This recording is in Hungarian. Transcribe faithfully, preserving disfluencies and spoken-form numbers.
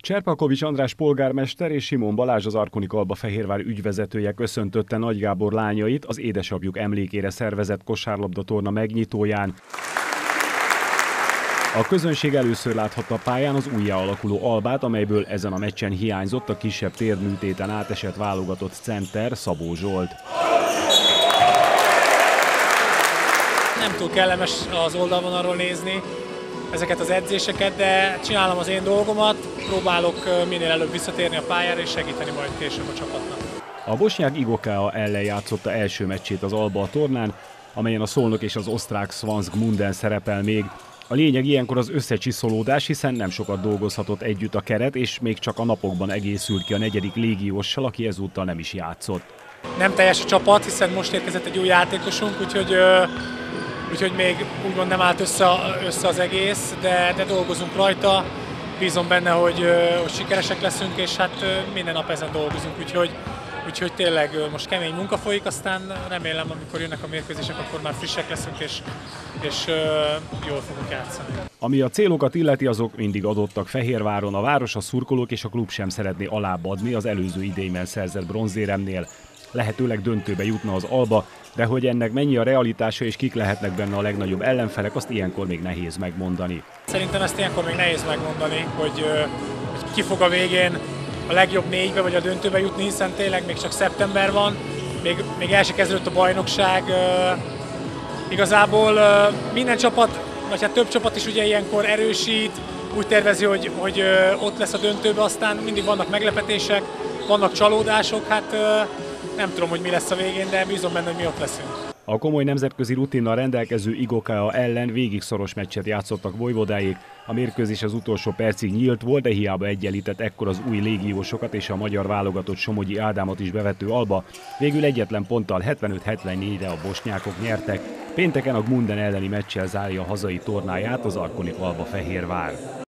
Cserpakovics András polgármester és Simon Balázs, az Arkonik-Alba-Fehérvár ügyvezetője köszöntötte Nagy Gábor lányait az édesapjuk emlékére szervezett kosárlabdatorna megnyitóján. A közönség először láthatta pályán az újjá alakuló Albát, amelyből ezen a meccsen hiányzott a kisebb térműtéten átesett válogatott center, Szabó Zsolt. Nem túl kellemes az oldalvonalról nézni ezeket az edzéseket, de csinálom az én dolgomat, próbálok minél előbb visszatérni a pályára és segíteni majd később a csapatnak. A bosnyák Igokea ellen játszotta első meccsét az Alba a tornán, amelyen a szolnok és az osztrák Svansk Gmunden szerepel még. A lényeg ilyenkor az összecsiszolódás, hiszen nem sokat dolgozhatott együtt a keret, és még csak a napokban egészült ki a negyedik légióssal, aki ezúttal nem is játszott. Nem teljes a csapat, hiszen most érkezett egy új játékosunk, úgyhogy, úgyhogy még úgymond nem állt össze, össze az egész, de, de dolgozunk rajta. Bízom benne, hogy, hogy sikeresek leszünk, és hát minden nap ezen dolgozunk, úgyhogy, úgyhogy tényleg most kemény munka folyik, aztán remélem, amikor jönnek a mérkőzések, akkor már frissek leszünk, és, és jól fogunk játszani. Ami a célokat illeti, azok mindig adottak Fehérváron, a város, a szurkolók és a klub sem szeretné alábbadni az előző idényben szerzett bronzéremnél. Lehetőleg döntőbe jutna az Alba, de hogy ennek mennyi a realitása és kik lehetnek benne a legnagyobb ellenfelek, azt ilyenkor még nehéz megmondani. Szerintem ezt ilyenkor még nehéz megmondani, hogy, hogy ki fog a végén a legjobb négybe vagy a döntőbe jutni, hiszen tényleg még csak szeptember van, még, még el se kezdődött a bajnokság. Igazából minden csapat, vagy hát több csapat is ugye ilyenkor erősít, úgy tervezi, hogy, hogy ott lesz a döntőbe, aztán mindig vannak meglepetések, vannak csalódások, hát nem tudom, hogy mi lesz a végén, de bízom benne, hogy mi ott leszünk. A komoly nemzetközi rutinnal rendelkező Igokea ellen végig szoros meccset játszottak vojvodáék. A mérkőzés az utolsó percig nyílt volt, de hiába egyenlített ekkor az új légiósokat és a magyar válogatott Somogyi Ádámot is bevető Alba. Végül egyetlen ponttal hetvenöt hetvennégyre a bosnyákok nyertek. Pénteken a Gmunden elleni meccsel zárja a hazai tornáját az Arkonik-Alba-Fehérvár.